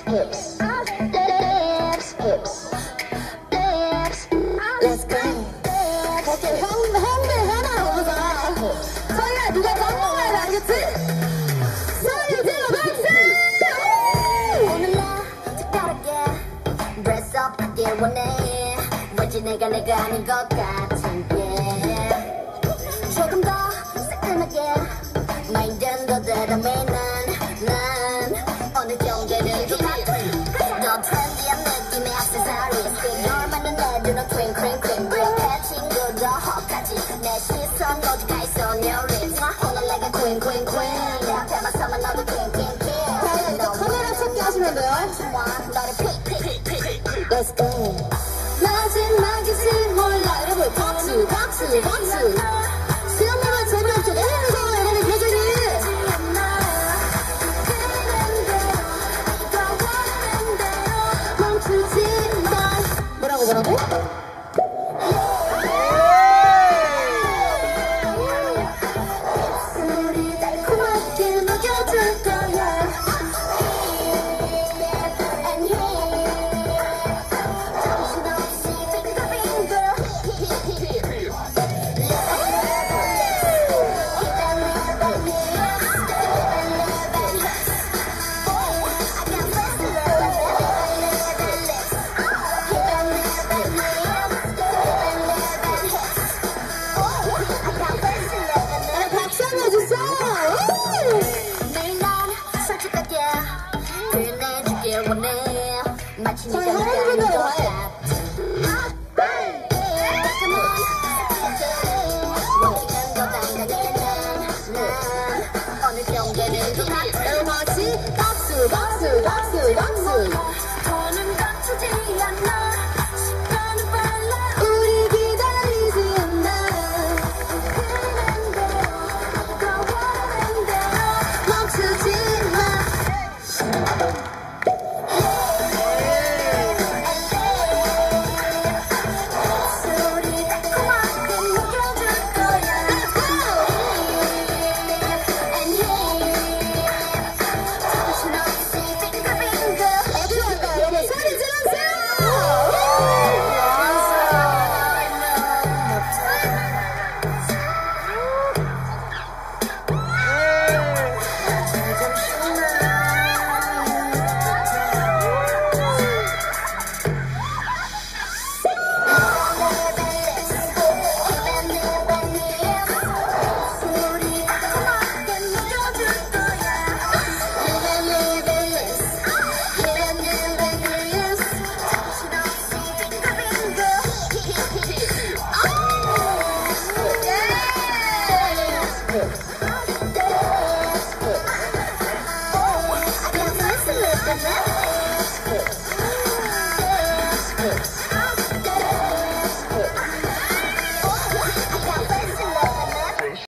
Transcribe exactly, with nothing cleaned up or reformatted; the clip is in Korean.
hips, lips, hips, lips. Let's go. 오케이, 형, 형들 하나 오자. 서희야, 누가 성공해야 돼, 알겠지? 소리 질러, 박수! 오늘 나 특별하게 dress up 하길 원해. 왠지 내가 내가 아닌 것 같은 게 조금 더 새까맣게 마인드는 더 대담해 난, 난 어느 정도는 좀 같아. 더 트렌디한 느낌의 액세서리즈 널 맞는 내 눈은 twinkling twinkling 내 친구도 헛가지 내 시선 오직 있어 your lips 오늘 내가 queen queen queen 내 앞에만 서면 너도 king king king 자, 이제 카메라 찾기 하시면 돼요. 너를 픽픽픽픽 Let's go. 마지막이지 몰라. 여러분, 박수, 박수, 박수. 수영님은 재미없죠? 내리면서 여러분, 표정이. 멈추지 마. 뭐라고, 뭐라고? 우리 달콤하게 녹여줄 거야. 마치 저희 네가 하나님을 내가 따라와. 아닌 것 같아. 어느 정도는 좀 같아. 여러분, 다 같이 박수, 박수, 박수, 박수. 더는 감추지 않아. 시간은 빨라. 우리 기다리지 않아. 멈추지 마. 우리 달콤하게 녹여줄 거야. And hey, 정신없이 빙글빙글. 어디 갈까요? 여러분, 소리 질러주세요! Let's go.